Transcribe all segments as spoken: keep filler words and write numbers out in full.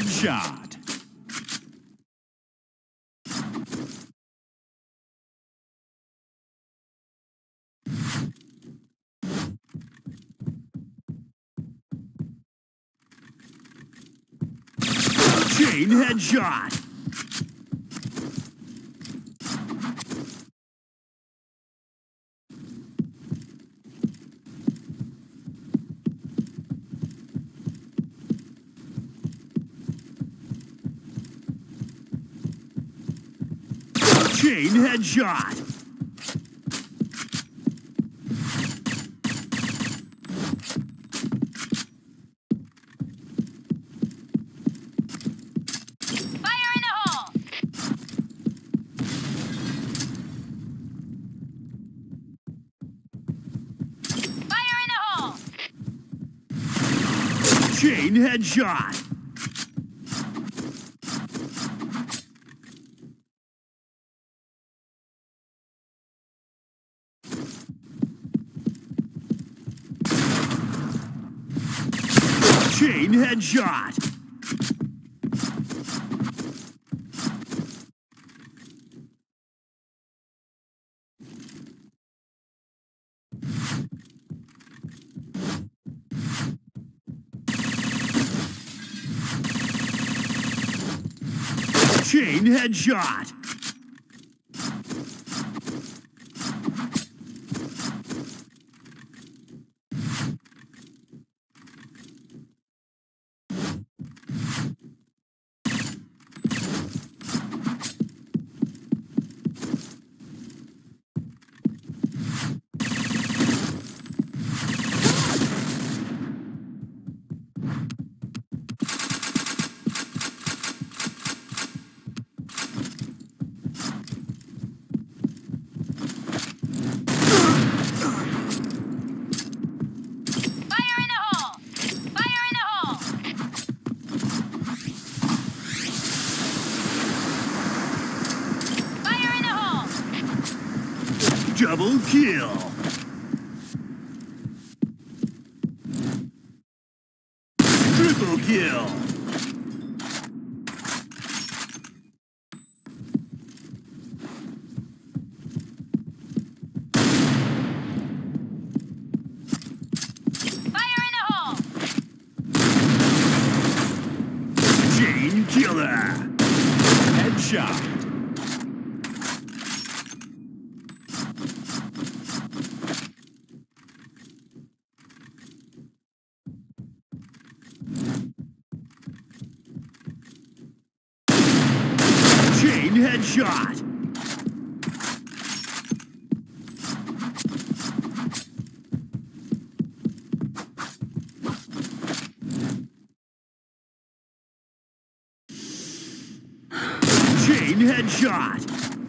Headshot. Chain headshot. Chain headshot. Chain headshot. Chain headshot. Chain headshot. Double kill. Triple kill. Fire in the hole. Chain killer. Headshot. Chain headshot. Chain headshot.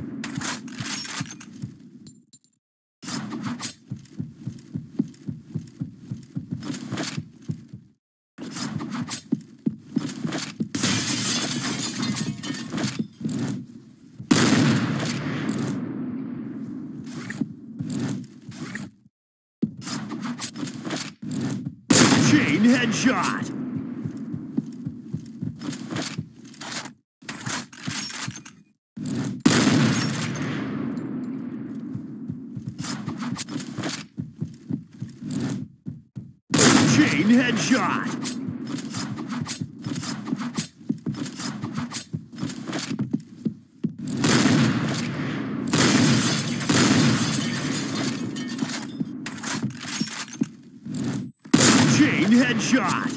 Chain headshot. Chain headshot. Chain headshot.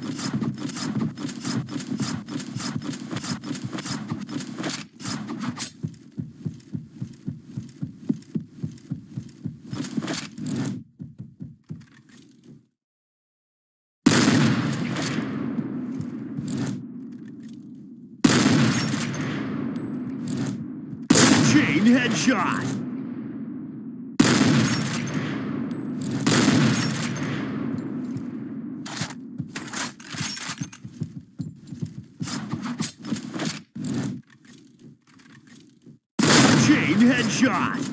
Chain headshot. Chain headshot.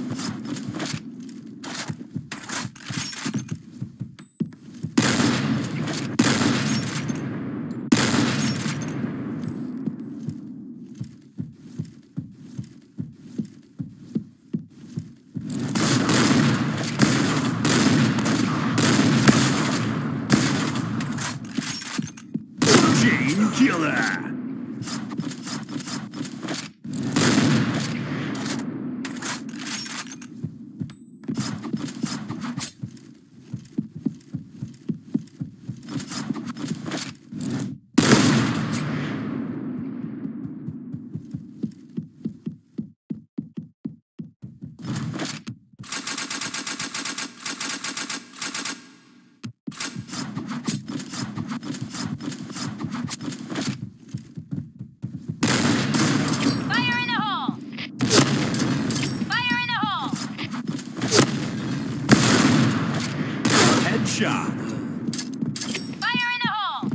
Headshot. Fire in the hole!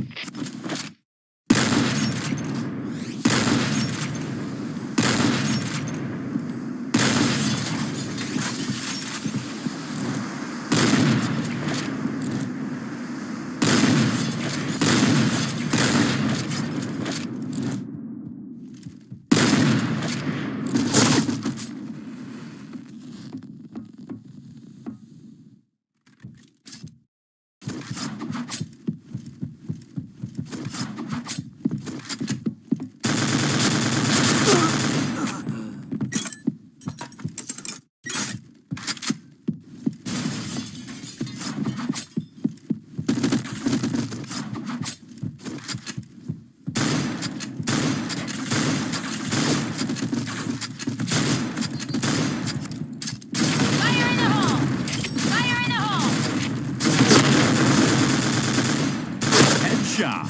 Shot.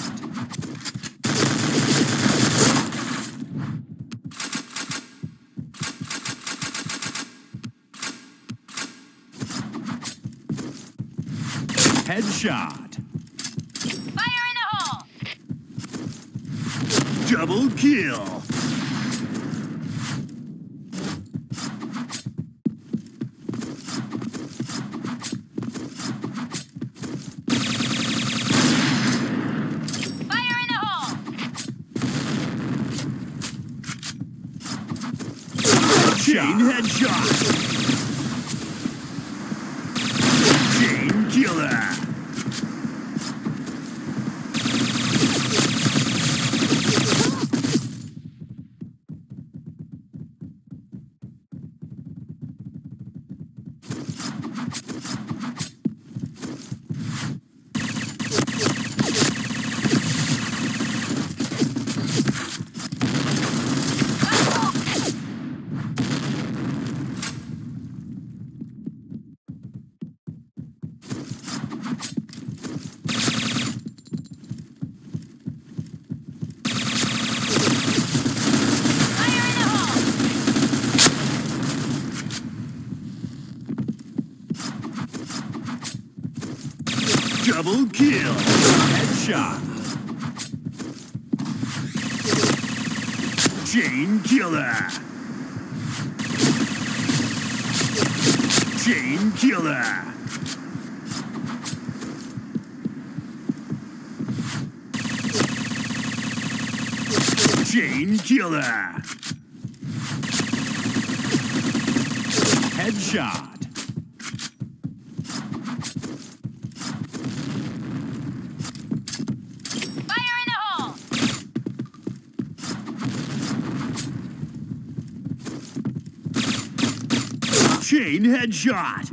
Headshot. Fire in the hole! Double kill. Chain headshot. Chain killer. Double kill. Headshot. Chain killer. Chain killer. Chain killer. Headshot. Chain headshot.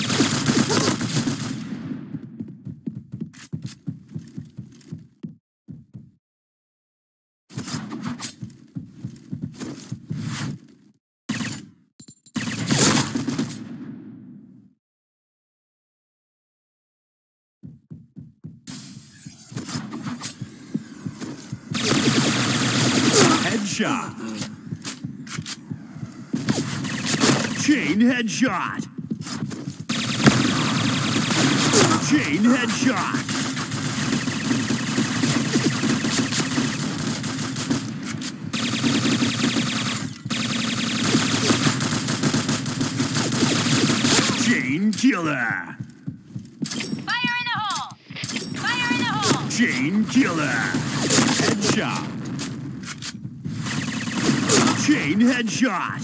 Headshot. Chain headshot. Chain headshot. Chain killer. Fire in the hole. Fire in the hole. Chain killer. Headshot. Chain headshot.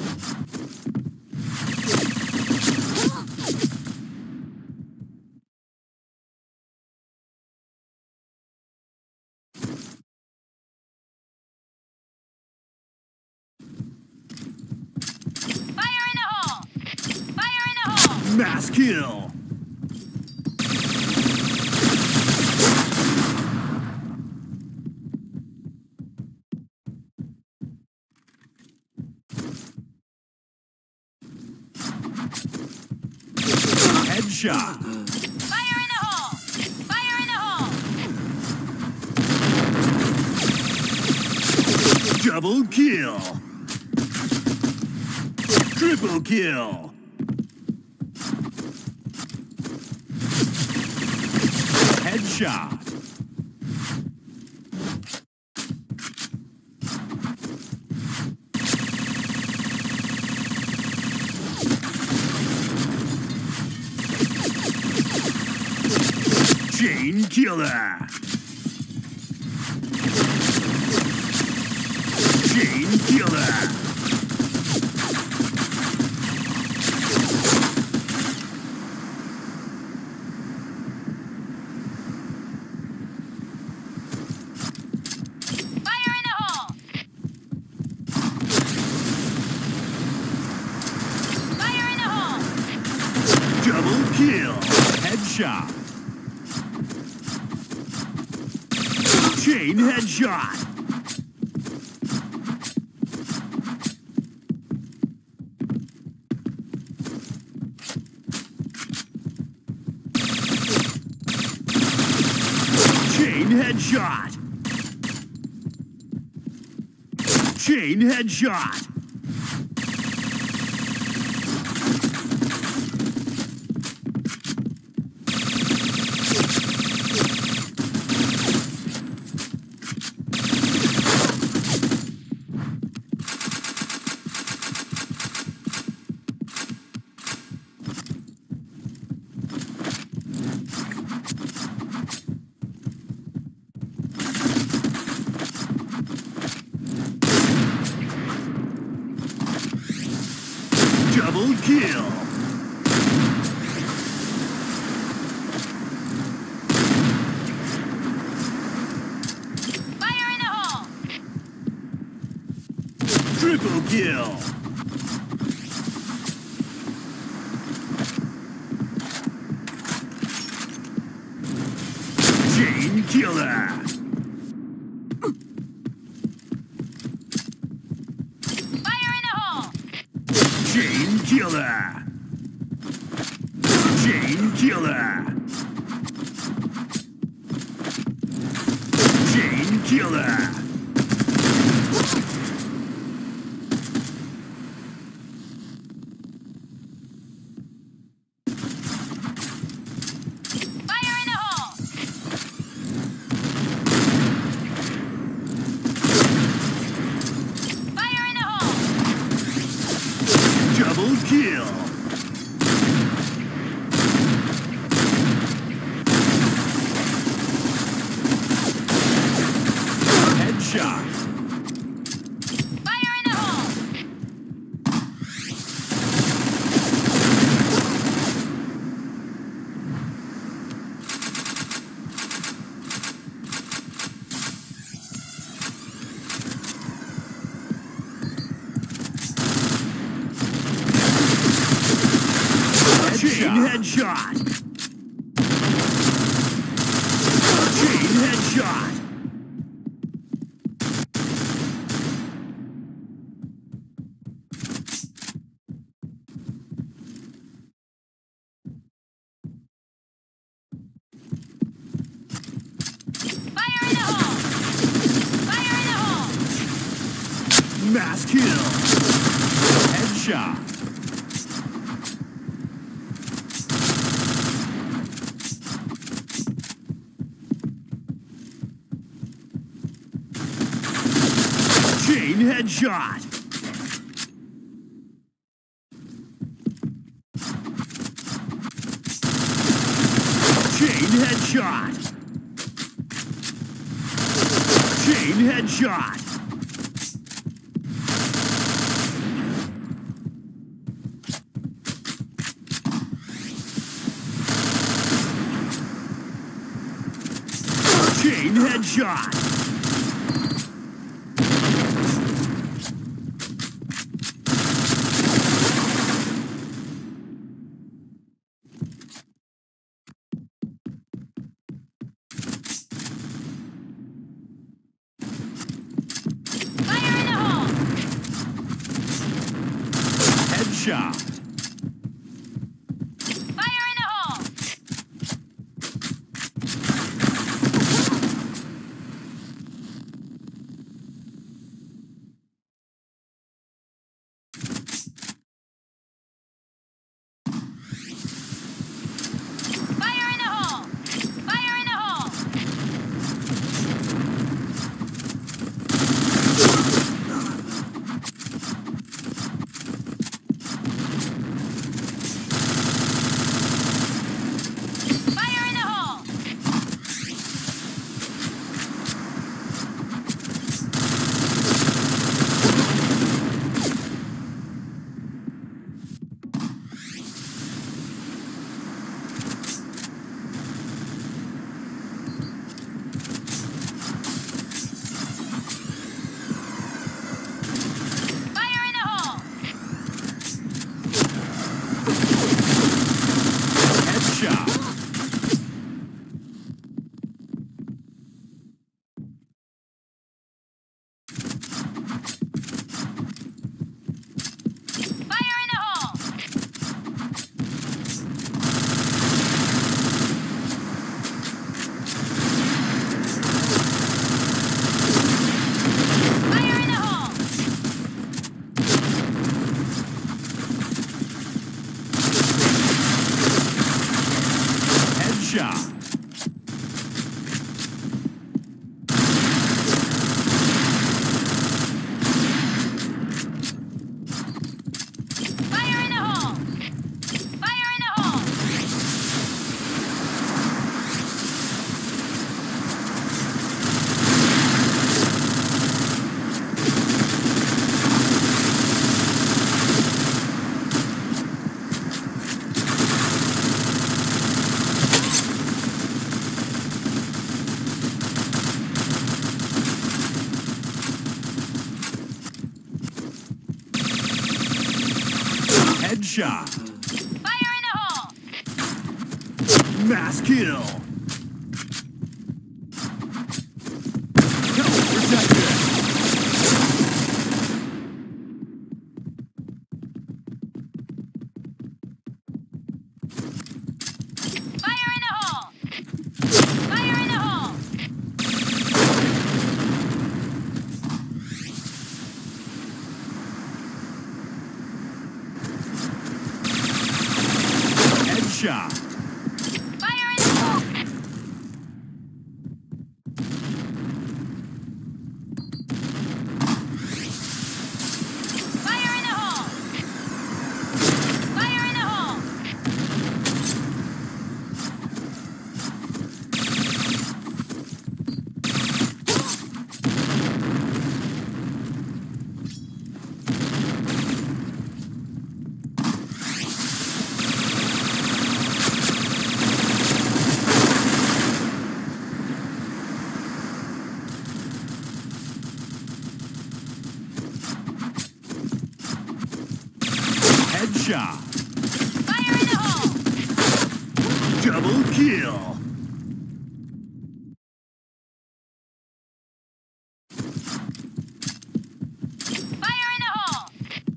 Mass kill. Headshot. Fire in the hole. Fire in the hole. Double kill. Triple kill. Headshot. Chain killer. Chain killer. Fire in the hole! Fire in the hole! Double kill. Headshot. Chain headshot. Chain headshot. Chain headshot. Double kill. Fire in the hole! Triple kill. Chain killer. Fire in the hole! Chain killer. Chain killer. Chain killer. Fire in the hole! Fire in the hole! Double kill. Headshot. Fire in the hole! Chain headshot. Chain headshot. Fire in the hole! Fire in the hole! Mass kill. Headshot. Chain headshot. Chain headshot. Chain headshot. Chain headshot. Fire in the hole! Headshot. Fire in the hole! Fire in the hole! Fire in the hole! Headshot. Fire in the hole! Fire in the hole! Headshot. Fire in the hole! Mass kill. Tower protected. Fire in the hole! Fire in the hole! Headshot. Fire in the hole! Fire in the hole! Fire in the hole! Headshot. Fire in the hole! Double kill. Fire in the hole!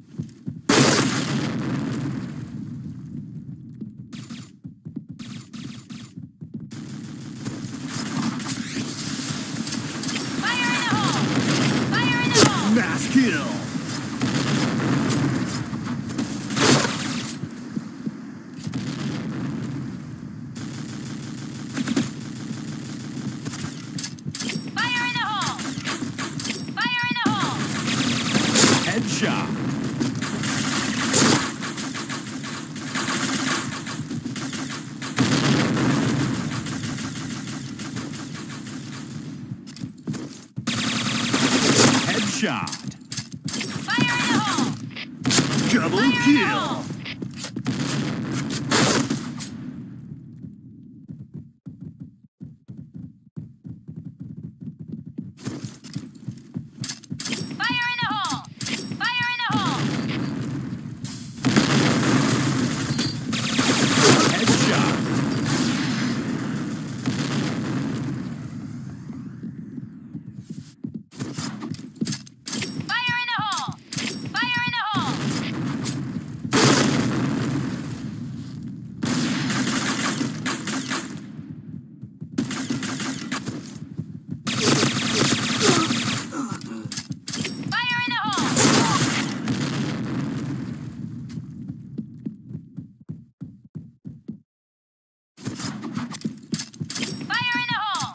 Fire in the hole! Fire in the hole! Mass kill. Fire in the hole! Fire in the hole! Headshot. Headshot. Fire in the hole! Double Fire in the kill. hole! Fire in the hole! Fire in the hole! Headshot. Fire in the hole! Fire in the hole! Fire in the hole! Fire in the hole!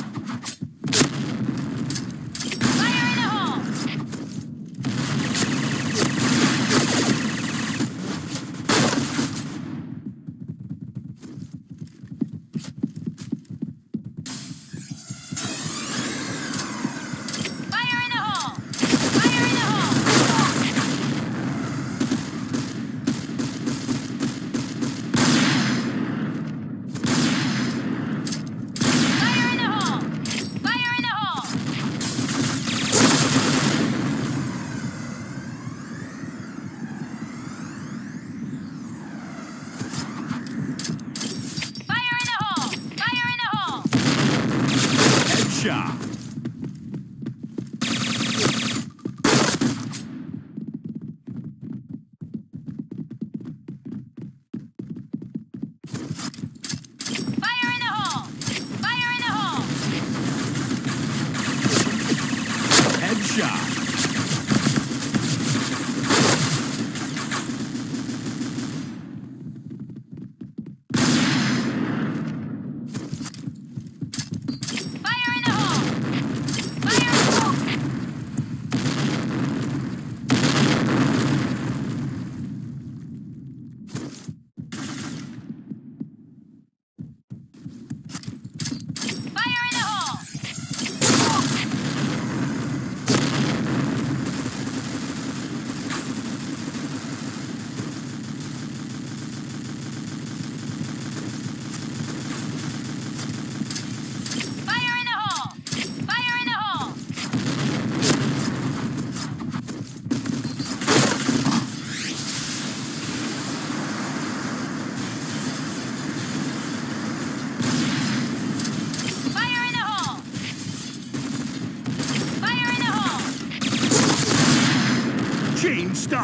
Fire in the hole! Fire in the hole! Fire in the hole! Fire in the hole! Fire in the hole! Fire in the hole! Fire in the hole! Headshot. Fire in the hole! Fire in the hole! Headshot.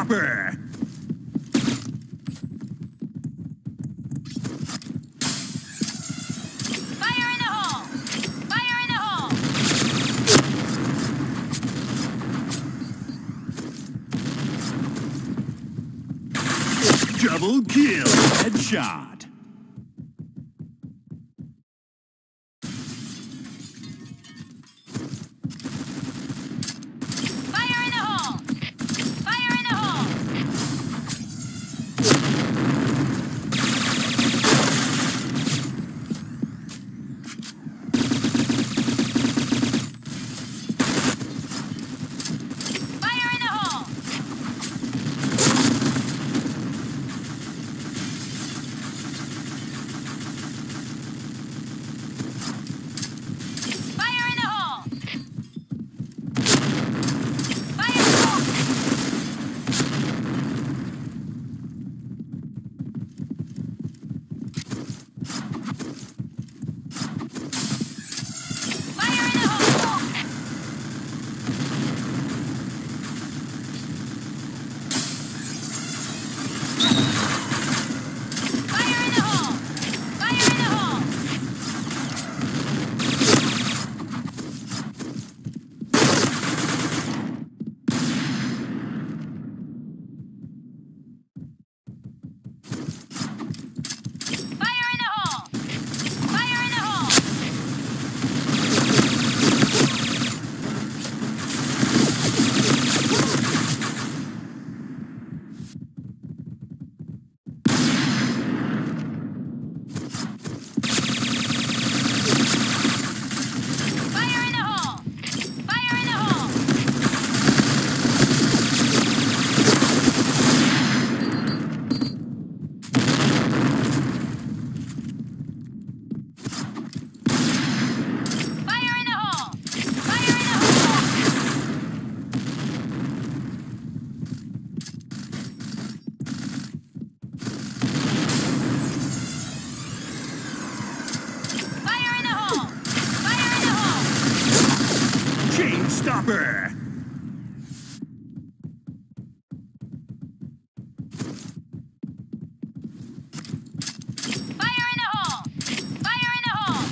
stopper. Fire in the hole! Fire in the hole! Double kill. Headshot. Fire in the hole! Fire in the hole! Fire in the hole! Fire in the hole! Fire in the hole! Fire in the hole! Fire in the hole! Fire in the hole! Fire in the hole! Fire in the hole! Fire in the hole! Fire in the hole! Fire in the hole! Fire in the hole! Fire in the hole! Fire in the hole! Chain stopper. Fire in the hole! Fire in the hole!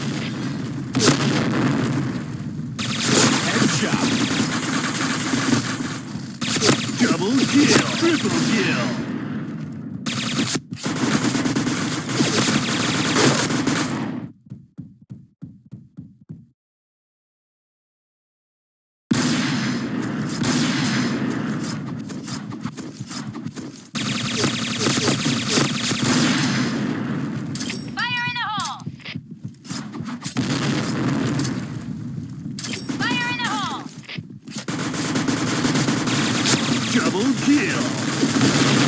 Headshot. Double kill. Triple kill. Fire in the hole! Fire in the hole! Double kill.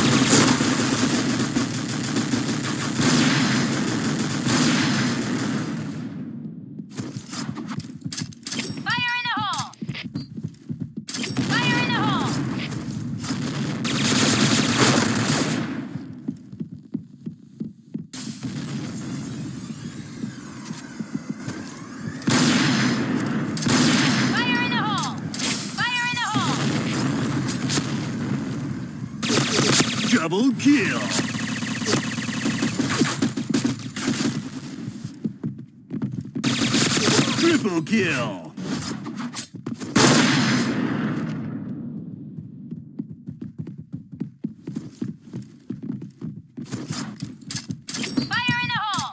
Fire in the hole! Fire in the hole! Fire in the hole! Fire in the hole! Double kill. Triple kill. Fire in the hole!